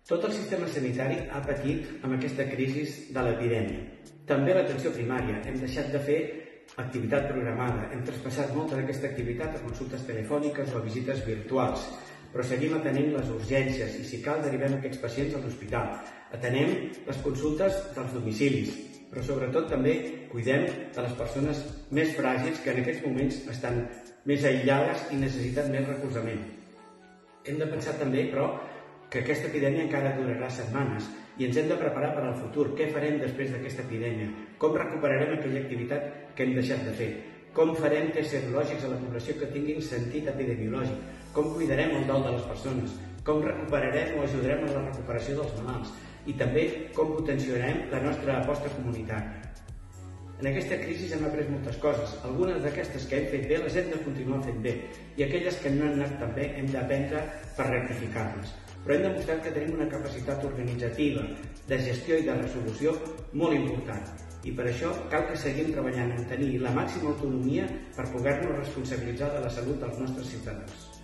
Tot el sistema sanitari ha patit amb aquesta crisi de l'epidèmia. També l'atenció primària. Hem deixat de fer activitat programada. Hem traspassat molta d'aquesta activitat a consultes telefòniques o a visites virtuals. Però seguim atenent les urgències i, si cal, derivem aquests pacients a l'hospital. Atenem les consultes dels domicilis, però sobretot també cuidem de les persones més fràgils que en aquests moments estan més aïllades i necessiten més recolzament. Hem de pensar també, però, que aquesta epidèmia encara durarà setmanes i ens hem de preparar per al futur. Què farem després d'aquesta epidèmia? Com recuperarem aquella activitat que hem deixat de fer? Com farem tests serològics a la població que tinguin sentit epidemiològic? Com cuidarem el dol de les persones? Com recuperarem o ajudarem a la recuperació dels malalts? I també com potenciarem la nostra aposta comunitària. En aquesta crisi hem après moltes coses. Algunes d'aquestes que hem fet bé les hem de continuar fent bé i aquelles que no han anat tan bé hem d'aprendre per rectificar-les. Però hem demostrat que tenim una capacitat organitzativa, de gestió i de resolució molt important. I per això cal que seguim treballant en tenir la màxima autonomia per poder-nos responsabilitzar de la salut dels nostres ciutadans.